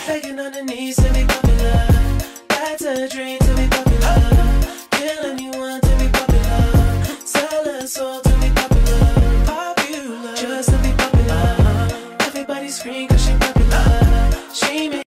Begging on the knees to be popular. That's a dream to be